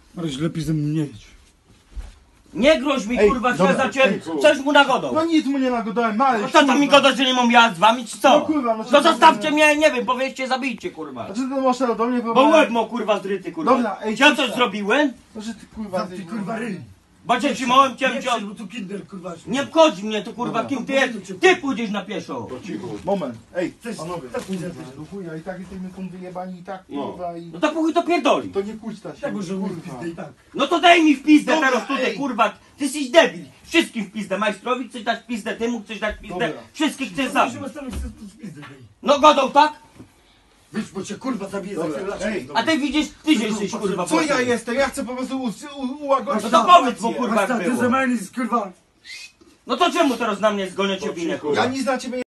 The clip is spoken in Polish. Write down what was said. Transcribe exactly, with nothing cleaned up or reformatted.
Ale lepiej ze mną nie jedź. Nie groź mi, Ej, kurwa, dobra, co za ciebie, ej, coś mu nagodą. No nic mu nie nagodałem, no ale... No co to mi goda, że nie mam jazd z wami, czy co? No kurwa, no co No to zostawcie nie- mnie, nie wiem, powiedzcie, zabijcie, kurwa. A czy ty masz do mnie Bo próbować? łeb ma, kurwa, zdryty, kurwa. Dobra, ej, Ja coś cisza. zrobiłem? No że ty kurwa... Za ty kurwa ryj. Bo cię trzymałem, Nie cię cię... krzycz, bo tu kinder kurwa. Nie wchodzi mnie tu, kurwa, Dobra. kim ty jesteś? Ty pójdziesz na pieszo. Moment, ej, Też- panowie, też pójdę kurwa, też. do chuja, i tak jesteśmy tu wyjebani i tak, No. kurwa, i... No to pójdź to pierdoli. To nie kłóćta się, Tak może mój kurwa. pizdę i tak. No to daj mi w pizdę Dobra, teraz tutaj, ej. kurwa. Ty jesteś debil. Wszystkim w pizdę. Majstrowi chcesz dać w pizdę, ty mu chcesz dać w pizdę. Dobra. Wszystkich chcesz To zabić. musimy stanąć z pizdę tej. No godą, tak? Wiesz, bo cię kurwa zabije za Dobra, chwilę laczką ej. z domu. A ty widzisz, ty że jesteś, kurwa. Co ja potem. jestem? Ja chcę po prostu u, u, ułagodzić No to powiedz mu, sytuację. kurwa, Masz jak ty było. za mężczyzn kurwa. No to czemu teraz na mnie zgoniacie winę, kurwa? Ja nic na ciebie